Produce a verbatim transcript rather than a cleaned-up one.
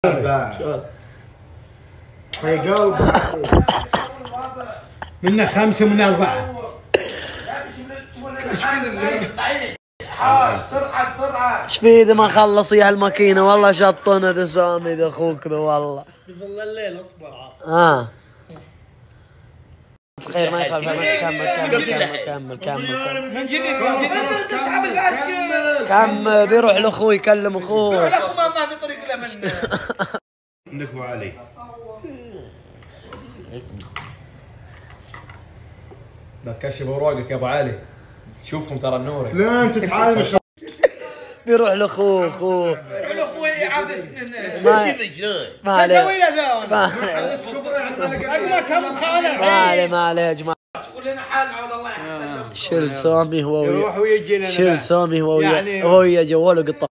في قلب منا خمسة ومنا أربعة. بسرعة بسرعة. ايش في اذا ما خلص يا هالماكينة والله شطنا ذا سامي ذا اخوك ذا والله. يظل الليل اصبر عاد. اه بخير ما يخالف. كمل كمل كمل كمل كمل من جديد من جديد كمل. بيروح لاخوه يكلم اخوه. روح لاخوه ما في طريق له منه. عندك ابو علي. لا تكشف اوراقك يا ابو علي، شوفهم ترى النوري. لا انت تعال. بيروح لاخوه اخوه. روح لاخوه يعبسنا. ما ما عليه ما عليه ما عليه يا جماعه. قول لنا حال عود الله يحسن. شيل سامي هو يروح ويجينا. شيل سامي هو ويا هو ويا جواله قطه.